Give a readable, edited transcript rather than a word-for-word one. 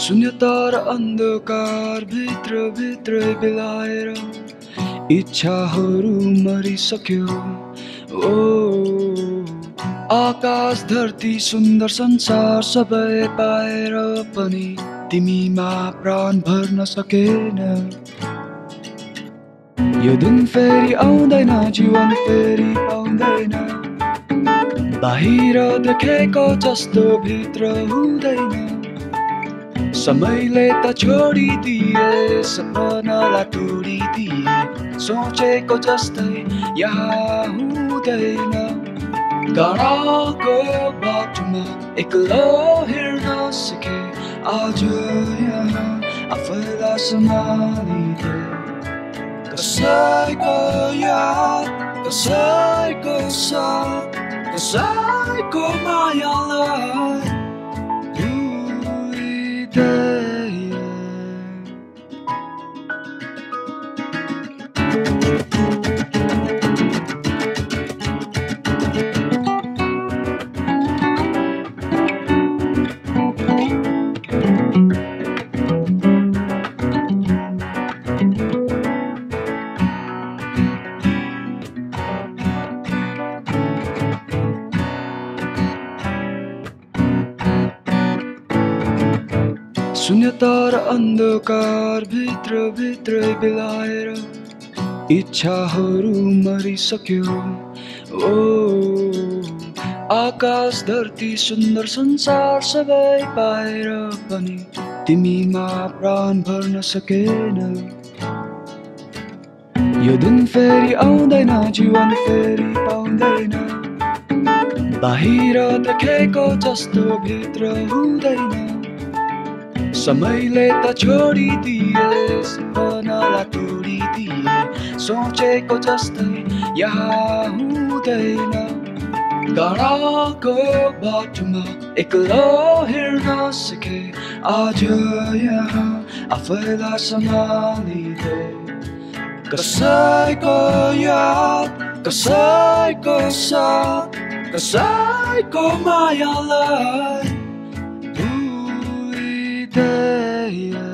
शून्यता र अन्धकार भित्र भित्रै बेलाएर इच्छाहरू मरिसक्यो। ओ आकाश धरती सुन्दर संसार सबै पाएर पनि तिमीमा प्राण भर्न सकेन। यो दिन फेरि आउँदैन, जीवन फेरि पाउँदैन, बाहिर देखेको जस्तो भित्र हुँदैन। समयले त छोडिदिए, सपनालाई तोडिदिए, सोचेको जस्तै यहाँ हुँदैन। टाढाको बाटोमा एक्लो हिँड्न सिके, आज यहाँ आफैलाई सम्हालिदे। कसैको याद, कसैको साथ, कसैको मायालाई शून्यता र अन्धकार भित्र भित्रै बेलाएर इच्छाहरू मरिसक्यो। ओ आकाश धरती सुन्दर संसार सबै पाएर पनि तिमीमा प्राण भर्न सकेन। यो दिन फेरि आउँदैन, जीवन फेरि पाउँदैन, बाहिर देखेको जस्तो भित्र हुँदैन। समयले त छोडिदिए, सपनालाई तोडिदिए, सोचेको जस्तै यहाँ हुँदैन। टाढाको बाटोमा एक्लो हिँड्न सिके, आज यहाँ आफैलाई सम्हालिदे। कसैको याद, कसैको साथ, कसैको मायालाई